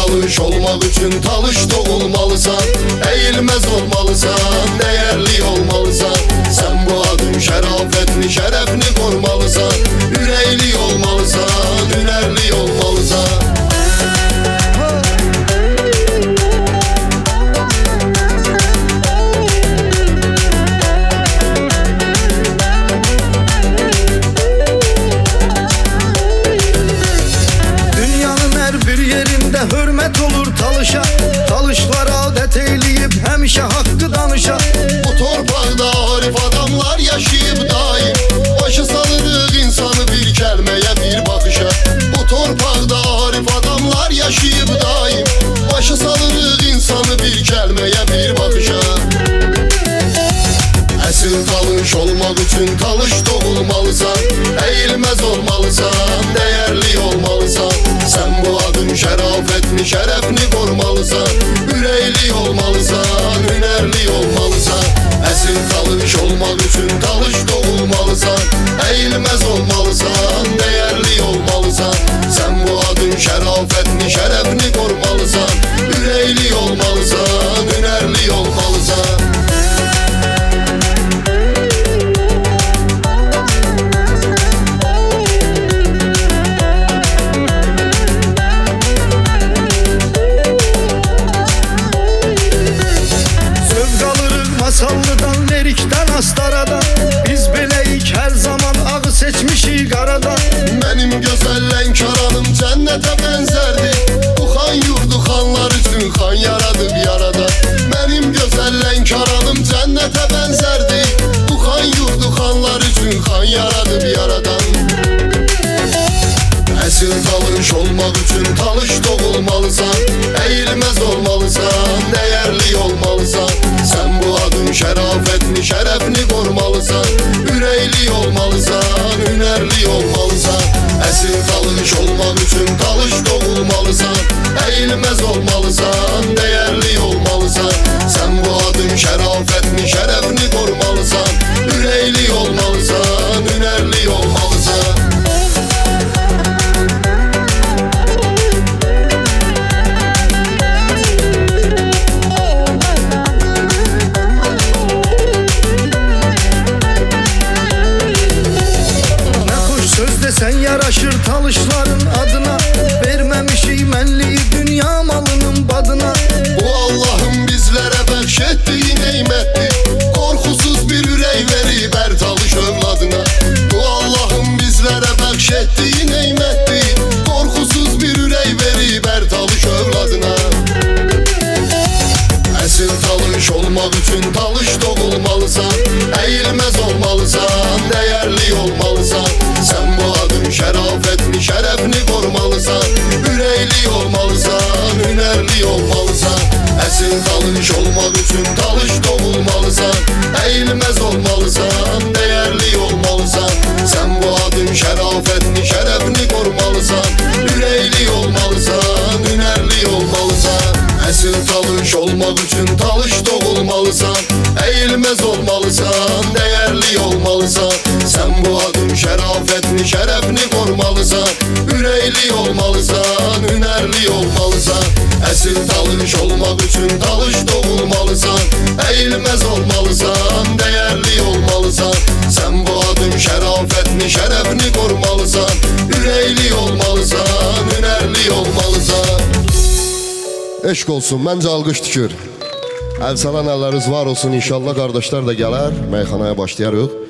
talış olmak için talış doğulmalısan, eğilmez olmalısan, değerli olmalısan. Sen bu adın şerafetini, şerefini korumalısan, yüreğli olmalısan, hünerli olmalısan. Hürmet olur talışa, talışlar adet eyleyip həmişə haqqı danışa. Bu torpaqda arif adamlar yaşayıb daim, başı salırıq insanı bir kəlməyə, bir baxışa. Bu torpaqda arif adamlar yaşayıb daim, başı salırıq insanı bir kəlməyə, bir baxışa. Əsil talış olmaq üçün talış doğulmalısan, eğilmez olmalısan, değerli olmalısan. Sen bu adın şerafetini, şerefini korumalısan, yüreğli olmalısan, hünerli olmalısan. Əsil talış olmaq üçün talış doğulmalısan, eğilmez olmalısan, değerli olmalısan. Sen bu adın şerafetini, şerefini korumalısan, yüreğli olmalısan, hünerli olmalısan. Masallıdan, lirikdən, astaradan, biz beləyik hər zaman ağı seçmişik qaradan. Benim gözəl Lənkəranım cənnətə bənzərdir, bu xan yurdu xanlar üçün xan yaradıb yaradan. Benim gözəl Lənkəranım cənnətə bənzərdir, bu xan yurdu xanlar üçün xan yaradıb yaradan. Əsil talış olmaq üçün talış doğulmalısan, eğilmez olmalısan, değerli olmalısan. Sen bu adın şerafetini, şerefini korumalısan, yüreğli olmalısan, hünerli olmalısan. Əsil talış olmaq üçün talış doğulmalısan, eğilmez olmalısan, değerli olmalısan. Sen bu adın şerafetini, şerefini korumalısan, yüreğli olmalısan, hünerli olmalısan. Sen yaraşır talışların adına, verməmişik mənliyi dünya malının badına. Bu Allah'ın bizlere bəxş ettiği neymətdir, korkusuz bir ürək verib hər talış övladına. Bu Allah'ın bizlere bəxş ettiği neymətdir, korkusuz bir ürək verib hər talış övladına. Əsil talış olmaq üçün talış doğulmalısan, eğilmez olmalısan, değerli olmalısan. Sen bu adın şerafetini, şerefini korumalısan, yüreğli olmalısan, hünerli olmalısan. Əsil talış olmaq üçün talış doğulmalısan, eğilmez olmalısan, değerli olmalısan. Sen bu adın şerafetini, şerefini korumalısan, yüreğli olmalısan, hünerli olmalısan. Əsil talış olmaq üçün talış doğulmalısan, eğilmez olmalısan, değerli olmalısan. Sen bu adın şerafetini, şerefini korumalısan, yüreğli olmalısan, hünerli olmalısan. Əsil talış olmaq üçün talış doğulmalısan, eğilmez olmalısan, değerli olmalısan. Sen bu adın şerafetini, şerefini korumalısan, yüreğli olmalısan, hünerli olmalısan. Eşq olsun, məncə alqış tükür. Əl salan əlləriniz var olsun, inşallah qardaşlar da gələr, meyxanaya başlayarıq.